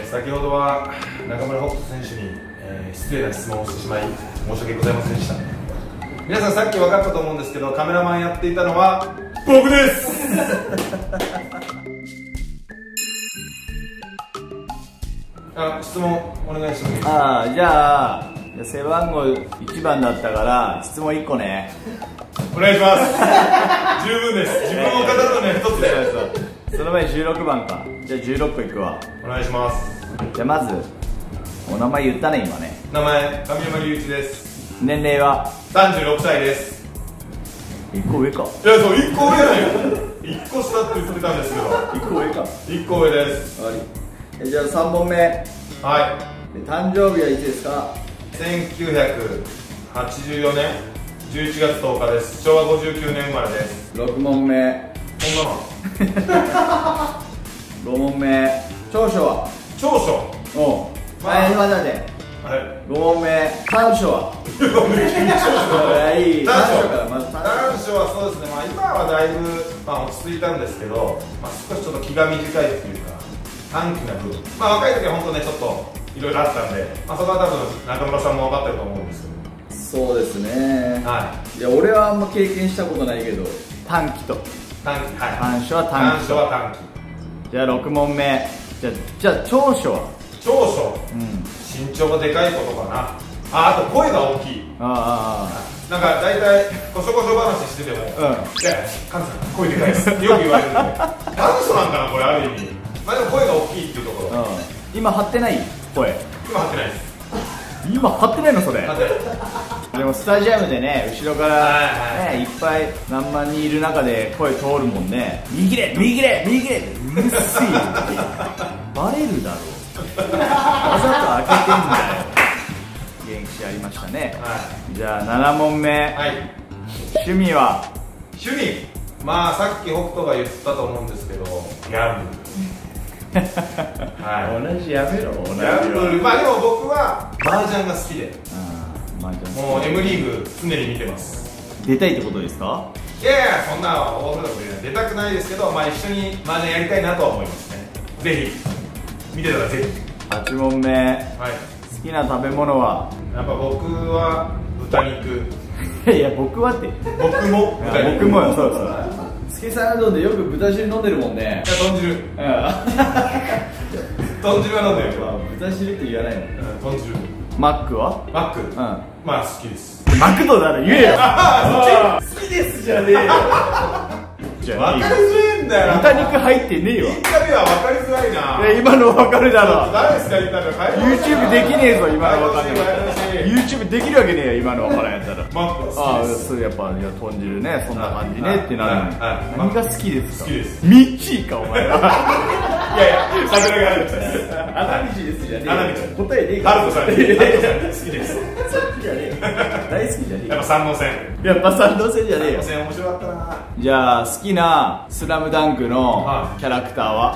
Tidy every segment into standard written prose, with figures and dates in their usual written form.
先ほどは中村北斗選手に、失礼な質問をしてしまい申し訳ございませんでした。皆さんさっき分かったと思うんですけど、カメラマンやっていたのは僕です質問お願いします。 じゃあ背番号1番だったから質問1個ね。 お願いします十分です。自分を語るのね、一つで。 その前に16番か。じゃあ16個いくわ。 お願いします。 じゃあまずお名前言ったね今ね。 名前神山隆一です。 年齢は 36歳です。 1個上か。 いや、そう、1個上だよ1個下って言ってたんですけど 1個上か。 1個上です。 じゃあ3本目。 はい。 誕生日はいつですか ？1984年11月10日です。昭和59年生まれです。 6問目。 こんなの 5問目。長所は？ 長所。 おう。待ってはい。 5問目。短所は？いい。短所からまず。 短所はそうですね。今はだいぶ落ち着いたんですけど、少しちょっと気が短いっていうか短気な部分。若い時は本当ねちょっといろいろあったんで、そこは多分中村さんも分かってると思うんですけど。 そうですね。 はい。 いや俺はあんま経験したことないけど、短期と短期、はい。 短所は短期。 短所は短期。じゃあ 6問目。じゃあ長所は？ 長所。身長がでかいことかな。あと声が大きい。なんか大体こそこそ話してても、いやカンさん声でかいですよく言われるんで、短所なんかなこれある意味。でも声が大きいっていうところ。 今張ってない声？ 今張ってないです。 今張ってないのそれ？でもスタジアムでね、後ろからねいっぱい何万人いる中で声通るもんね。右切れ右切れ右切れうるせえバレるだろう。わざと開けてんだよ。元気ありましたね。じゃあ7問目。趣味は？ 趣味さっき北斗が言ったと思うんですけど、ギャンブル。 同じやめろ。 ギャンブル。でも僕は麻雀が好きで、もう M リーグ常に見てます。 出たいってことですか？ いやいや、そんな大それたこと言えない。出たくないですけど、一緒に麻雀やりたいなとは思いますね。ぜひ見てたらぜひ。 8問目。好きな食べ物は？ やっぱ僕は豚肉。 いや僕はって。 僕も豚肉。 僕もよ。そうそう。助さんうどんでよく豚汁飲んでるもんね。 豚汁。豚汁は飲んでるよ。 豚汁って言わないの？ 豚汁。 マックは？ マック。好きです。 マクドなら言えよ。好きですじゃねえよ。 分かりづらいんだよ。 豚肉入ってねえわ。 インタビューは分かりづらいな。 今の分かるだろ。 誰ですかインタビュー。 YouTube できねえぞ今の分かんない。YouTube できるわけねえよ今の分からんやったら。それやっぱ豚汁ね、そんな感じねってなるのに。何が好きですか？ 好きです。 ミッチーかお前は。 いやいや、桜があるんです。 穴道ですじゃねえ。 穴道。 答えでいいか。 ハルトさん好きです。 そっちじゃねえ。大好きじゃねえ。 やっぱ三能線。 やっぱ三能線じゃねえよ。 三能線面白かったな。 じゃあ好きなスラムダンクのキャラクターは？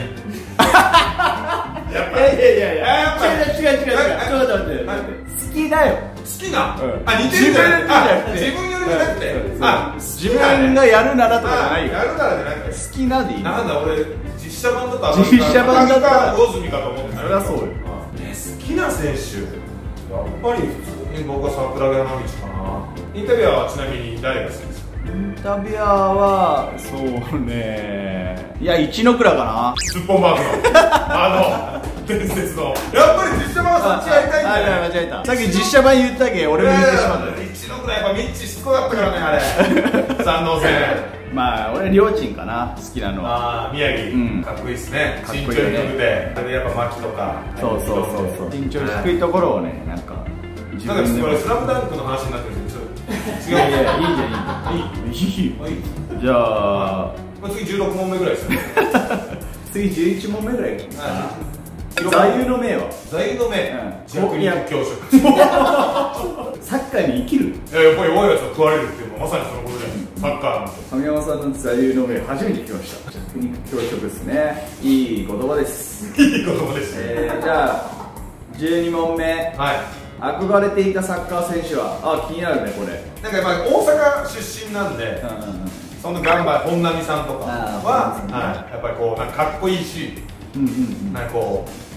いや違う。ちょっと待って。好きだよ。 好きな？似てるじゃなくて。自分よりじゃなくて。 自分がやるならとかじゃないよ。 やるならじゃなくて。 好きなでいい。 なんだ俺実写版とか。 実写版だったら魚住かと思ってた。 そりゃそうよ。 好きな選手。やっぱり普通に僕は桜木花道かな。インタビュアーはちなみに誰が好きですか？ インタビュアーはそうね、いや一ノ倉かな。 スッポンバーグの伝説の。やっぱり実写版はそっちやりたいんだよ。 間違えた。さっき実写版言ったけ俺も言ってしまった。 一ノ倉やっぱミッチしつこかったからねあれ。三能線。 俺りょーちんかな好きなのは。 宮城かっこいいっすね。身長低くてあれやっぱ牧とか。 そう身長低いところをねなんか自分でこれスラムダンクの話になってるんですけど、 違う。いやいいじゃん。いいじゃあ次16問目ぐらいですよね。 次11問目ぐらいかな。座右の銘は？ 座右の銘、弱肉強食。 サッカーに生きる？ やっぱり弱いやつは食われるっていうのはまさにそのことじゃないですか。サッカーなんて。 神山さんの座右の銘初めて聞きました。弱肉強食ですね。いい言葉です。 いい言葉ですね。 じゃあ12問目。憧れていたサッカー選手は？気になるねこれ。 なんかやっぱり大阪出身なんで、そのガンバ本並さんとかはやっぱりこうなんかかっこいいし、なんかこう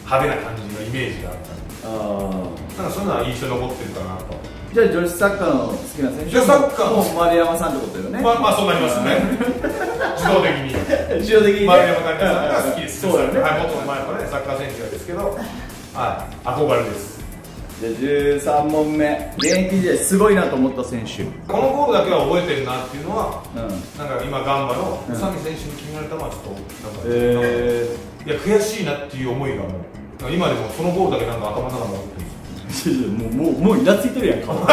派手な感じのイメージがあったんで、なんかそういうのは印象に残ってるかなと。 じゃあ女子サッカーの好きな選手はもう丸山さんってことよね。 まあそうなりますね。自動的に自動的に丸山さんが好きです。 そうだよね。 はい、元前のねサッカー選手ですけど、はい、憧れです。 じゃあ13問目、現役時代すごいなと思った選手。 このゴールだけは覚えてるなっていうのは、なんか今ガンバの宇佐美選手に決められたのはちょっとなんか、いや悔しいなっていう思いがもう今でもそのゴールだけなんか頭の中に残ってるんですよ。 もうイラついてるやん顔。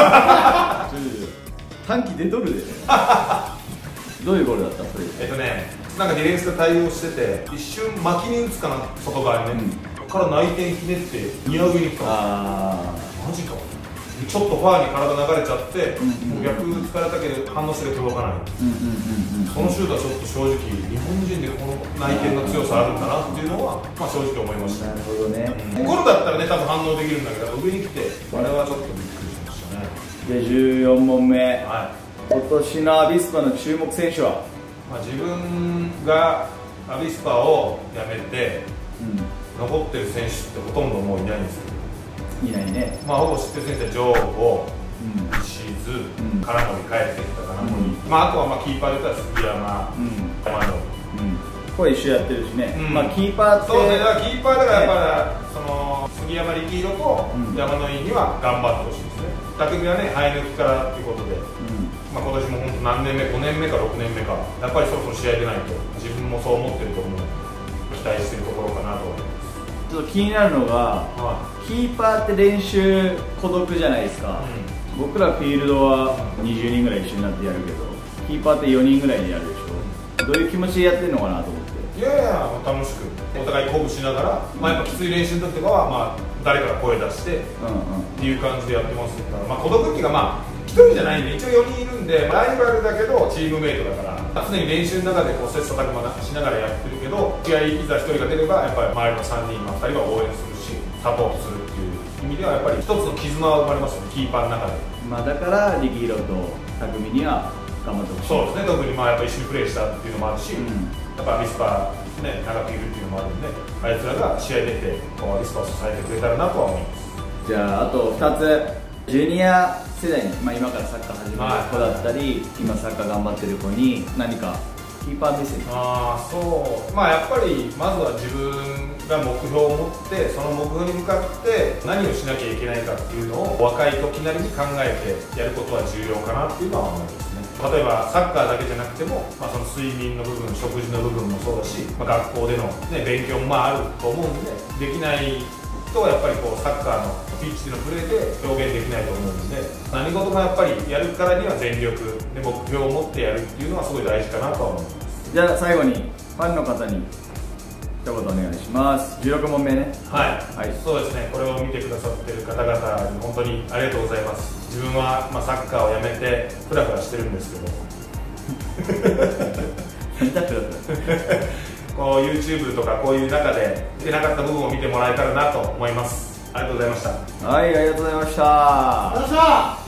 短期出とるで。どういうゴールだったそれ？ なんかディフェンスで対応してて一瞬巻きに打つかな外側にね、から内転ひねってニア上に来た。マジか。ちょっとファーに体流れちゃって、逆疲れたけど反応して届かない。そのシュートはちょっと正直日本人でこの内転の強さあるんだなっていうのは、まあ、正直思いました。 なるほどね。 ゴロだったらね多分反応できるんだけど上に来てあれはちょっとびっくりしましたね。 で14問目、今年のアビスパの注目選手は？ 自分がアビスパを辞めて、残ってる選手ってほとんどもういないんですよ。 いないね。 まあほぼ知ってる選手はジョーゴ、石津、金森帰ってきた金森、まああとはまあキーパーで言ったら杉山、山野、 これ一緒やってるしね。まあキーパーってそうね、だからキーパーだからやっぱりその杉山力弘と山野井には頑張ってほしいですね。匠はね生え抜きからっていうことで、まあ今年も本当何年目、5年目か6年目かやっぱりそろそろ試合出ないと自分もそう思ってると思う。期待してるところかなと思います。 ちょっと気になるのが、キーパーって練習孤独じゃないですか。僕らフィールドは20人ぐらい一緒になってやるけど、キーパーって4人ぐらいでやるでしょ。どういう気持ちでやってるのかなと思って。 いやいや楽しくお互い鼓舞しながら、まあやっぱきつい練習の時とかはまあ誰かが声出してっていう感じでやってますから、まあ孤独っていうかまあ1人じゃないんで一応4人いるんでライバルだけどチームメイトだから常に練習の中でこう切磋琢磨しながらやってるけど、試合いざ1人が出ればやっぱり周りの3人、2人は応援するしサポートするっていう意味ではやっぱり一つの絆は生まれますよね、キーパーの中で。 まあだから力弘と匠には頑張ってほしい。 そうですね、特にまあやっぱ一緒にプレーしたっていうのもあるし、やっぱアビスパね長くいるっていうのもあるんで、あいつらが試合出てこうアビスパを支えてくれたらなとは思います。 じゃああと2つ、ジュニア世代に、まあ、今からサッカー始める子だったり、今サッカー頑張ってる子に何かキーパー目線。 そうまあやっぱりまずは自分が目標を持ってその目標に向かって何をしなきゃいけないかっていうのを若い時なりに考えてやることは重要かなっていうのは思いますね。例えばサッカーだけじゃなくても、まあ、その睡眠の部分、食事の部分もそうだし、まあ、学校での、ね、勉強もまああると思うんで、できない人はやっぱりこうサッカーのピッチでのプレーで表現できないと思うんで、何事もやっぱりやるからには全力で目標を持ってやるっていうのはすごい大事かなとは思います。 じゃあ最後にファンの方に一言お願いします。16問目ね。 はい、そうですね、これを見てくださってる方々に本当にありがとうございます。自分は、まあ、サッカーをやめてフラフラしてるんですけど何だフラフラこう YouTube とかこういう中で見てなかった部分を見てもらえたらなと思います。ありがとうございました。 はい、ありがとうございました。